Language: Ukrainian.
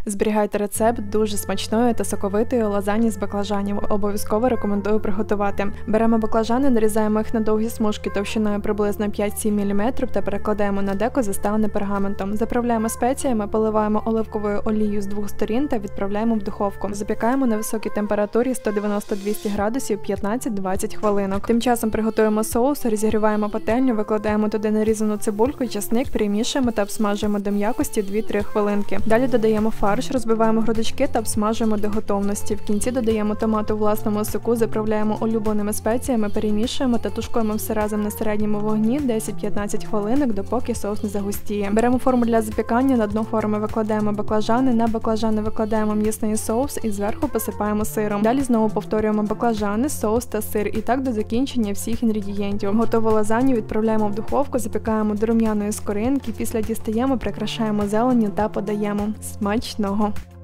Зберігайте рецепт дуже смачної та соковитої лазані з баклажанів. Обов'язково рекомендую приготувати. Беремо баклажани, нарізаємо їх на довгі смужки товщиною приблизно 5-7 мм та перекладаємо на деко, застелене пергаментом. Заправляємо спеціями, поливаємо оливковою олією з двох сторін та відправляємо в духовку. Запікаємо на високій температурі 190-200 градусів 15-20 хвилинок. Тим часом приготуємо соус, розігріваємо пательню, викладаємо туди нарізану цибульку і часник, перемішуємо та обсмажуємо до м'якості 2-3 хвилинки. Далі додаємо фарш, розбиваємо грудочки та обсмажуємо до готовності. В кінці додаємо томат у власному соку, заправляємо улюбленими спеціями, перемішуємо та тушкуємо все разом на середньому вогні 10-15 хвилинок, допоки соус не загустіє. Беремо форму для запікання, на дно форми викладаємо баклажани, на баклажани викладаємо м'ясний соус і зверху посипаємо сиром. Далі знову повторюємо баклажани, соус та сир і так до закінчення всіх інгредієнтів. Готову лазанью відправляємо в духовку, запікаємо до рум'яної скоринки, після дістаємо, прикрашаємо зеленню та подаємо. Смачного!